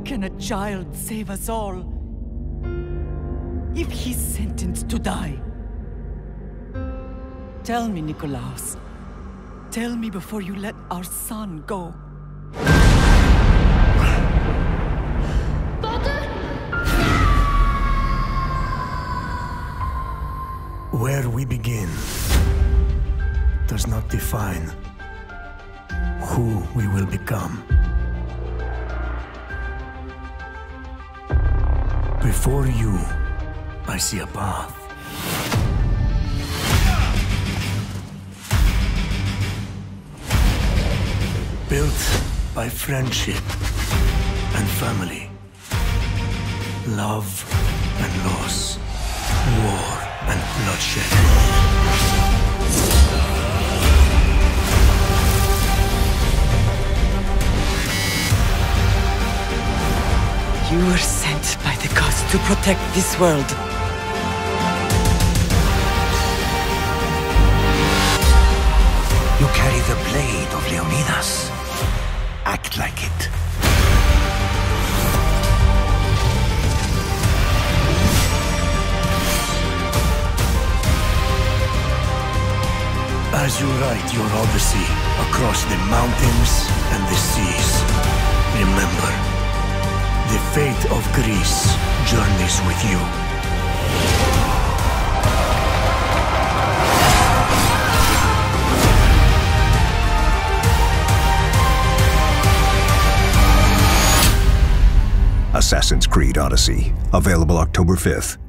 can a child save us all? If he's sentenced to die? Tell me, Nikolaos. Tell me before you let our son go. Where we begin does not define who we will become. Before you, I see a path. Built by friendship and family, love and loss, war and bloodshed. You were sent by the gods to protect this world. You carry the blade of Leonidas. Act like it. As you write your odyssey across the mountains and the seas, remember, the fate of Greece journeys with you. Assassin's Creed Odyssey, available October 5th.